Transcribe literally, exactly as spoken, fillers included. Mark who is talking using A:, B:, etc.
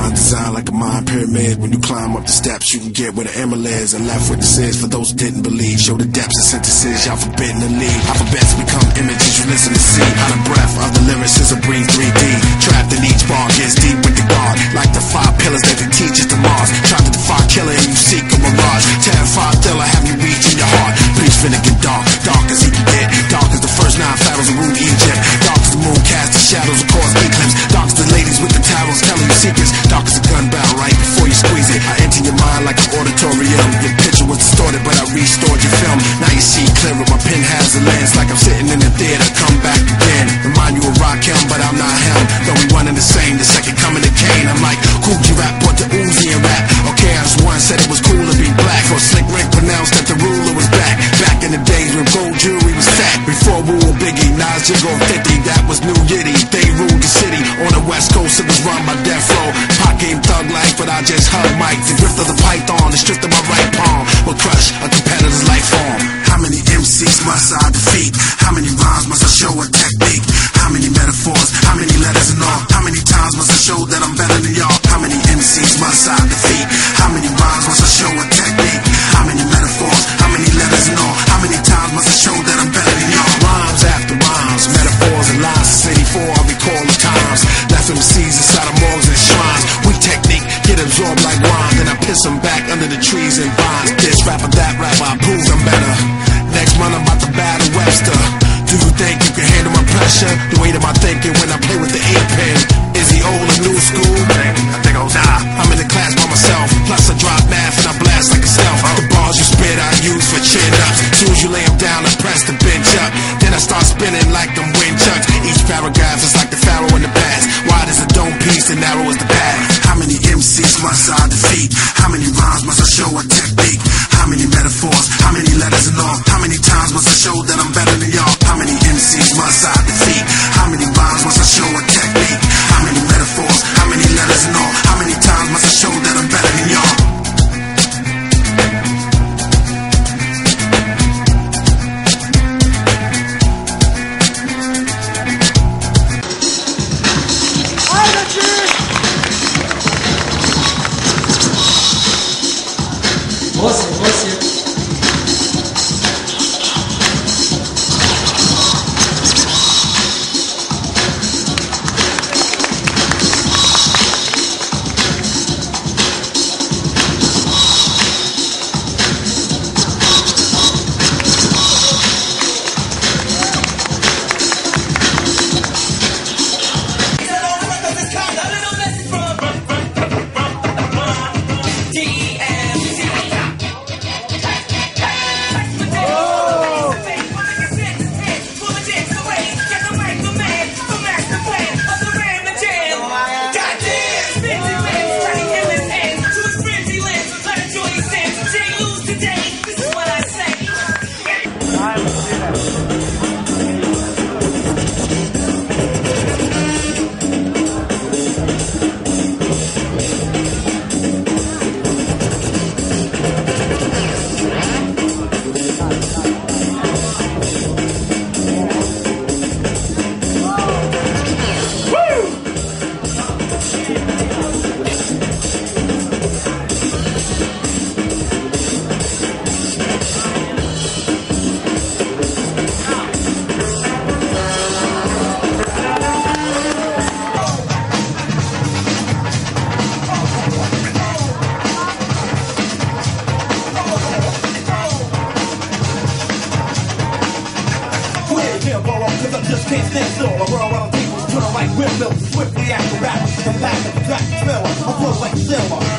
A: mind designed like a mind pyramid. When you climb up the steps, you can get where the emerald is. And left witnesses for those who didn't believe. Show the depths of sentences, y'all forbidden to leave. Alphabets become images you listen to see. Out of breath of the lyrics is a breathe three D. Trapped in each bar, gets deep with the guard. Like the five pillars that they teach us to Mars. Try to defy killer and you seek a mirage. Terrified thriller, have you reached in your heart? Please finna get dark, dark as he can get. Dark as the first nine pharaohs of ruled Egypt. Dark as the moon cast the shadows of cause eclipse. Dark as the ladies with the towels telling you secrets. Dark as a gun barrel right before you squeeze it. I enter your mind like an auditorium. Your picture was distorted but I restored your film. Now you see clearer, my pen has a lens. Like I'm sitting in the theater, come back again. Remind you of Rakim but I'm not him. Though we one and the same, the second coming to Cain. I'm like, cool G rap, brought the Uzi and rap. Okay, I just once said it was cool to be black. For a slick Rick pronounced that the ruler was back. Back in the days when gold jewelry was fat. Before we were Biggie, Nas just go fifty. That was New Yiddy, they ruled the city. On the west coast it was run by Death Row. Pop game thug life but I just hug Mike. The grift of the python, the stripped of my right palm will crush a competitor's life form. How many M Cs must I defeat? How many rhymes must I show a technique? How many metaphors? How many letters and all? How many times must I show that I'm better than y'all? How many M Cs must I defeat? How many rhymes must I show a technique? How many metaphors? How many letters and all? How many times must I show that I'm better than y'all? Rhymes after rhymes, metaphors and lines. Since eighty-four I recall the times. Left M Cs inside of morgues and shrines. We technique, get absorbed like wine. Then I piss them back under the trees and vines. This rapper, that rapper, I prove I'm better. Next month I'm about to battle Webster. Do you think you can handle my pressure? The weight of my thinking when I play with the ink pen. Is he old or new school? I think I'll die. I'm in the class by myself. Plus I drop math and I blast like a stealth. The bars you spit I use for chin ups. Soon as you lay them down I press the bench up. Then I start spinning like them wind chucks. Each paragraph is like the pharaoh in the past. Wide as a dome piece and narrow as the path. How many M Cs must I defeat? How many rhymes must I show a technique? How many metaphors? How many letters and all? How many times must I show that I'm better than y'all? How many M Cs must I defeat? How many rhymes must I show a technique? How many metaphors? How many letters and all? How many times must I show that I'm better than y'all?
B: Você, você.
C: Swiftly after rap, come back at the track, smell, I flow like silver.